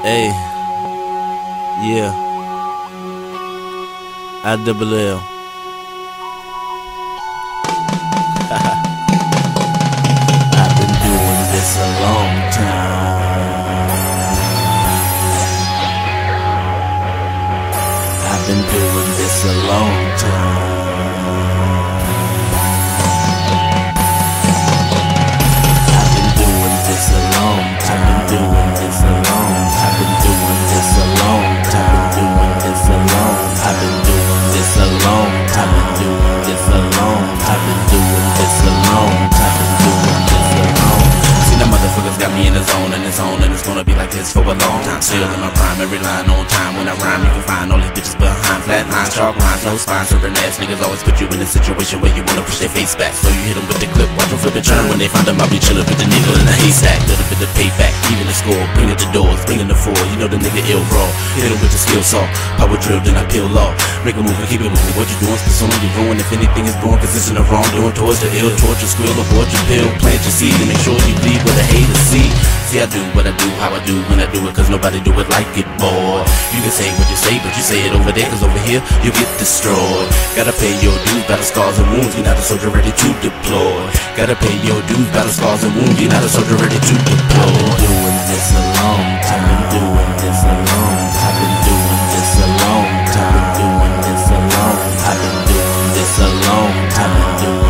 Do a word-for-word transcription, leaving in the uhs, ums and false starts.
Hey, yeah, I double L. I've been doing this a long time. I've been doing this a long time. I've been doing this a long time. I've been doing this a long time. I've been doing this a long time. I've been doing this a long. I've been doing this a long time. I've been doing this a long. I've been doing this a long time. I've been doing this a long. See, the motherfuckers got me in the zone and it's on and it's gonna be like this for a long time. Still in my prime, every line on time. When I rhyme, you can find all these bitches behind flat lines, sharp lines, no spine. Serving ass niggas always put you in a situation where you wanna push their face back. So you hit them with the clip, watch them flip and turn. When they find them, I'll be chillin' with the needle in the haystack. Little bit of payback, even the score, bring it to doors, bring in the four. You know the nigga ill raw. Hit him with the skill saw, power drill, then I peel off. Make a move and keep it moving. What you doing? Spit on you ruin. If anything is born, cause it's in the wrong doing towards the ill, torture, squill, abort your pill. Plant your seed and make sure you bleed what the haters see. See, I do what I do, how I do when I do it, cause nobody do it like it, boy. You can say what you say, but you say it over there, cause over here, you get destroyed. Gotta pay your dues, battle scars and wounds, you're not a soldier ready to deploy. Gotta pay your dues, battle scars and wounds, you're not a soldier ready to deploy. I've been doing this a long time. I've been doing this a long time. I've been doing this a long time. I've been doing this a long time. I've been doing this a long time.